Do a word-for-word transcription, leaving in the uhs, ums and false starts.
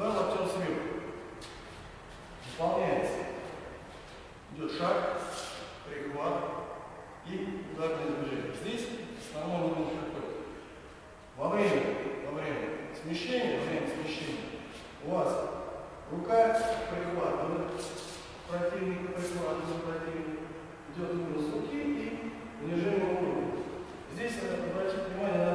Удар локтем сверху. Выполняется. Идет шаг, прихват и ударное движение. Здесь основной момент какой? Во время, во время смещения, во время смещения у вас рука прихватывает противника, прихватывает противника, идет вынос руки и унижение уровня. Здесь надо обратить внимание на